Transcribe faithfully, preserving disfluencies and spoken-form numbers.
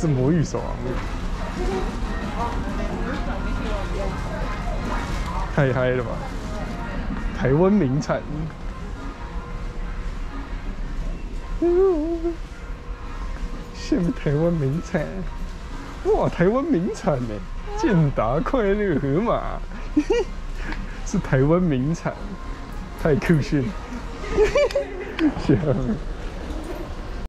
是魔芋爽，太嗨了吧！台湾名产，什么台湾名产？哇，台湾名产呢？健达快乐河马，是台湾名产，太酷炫了！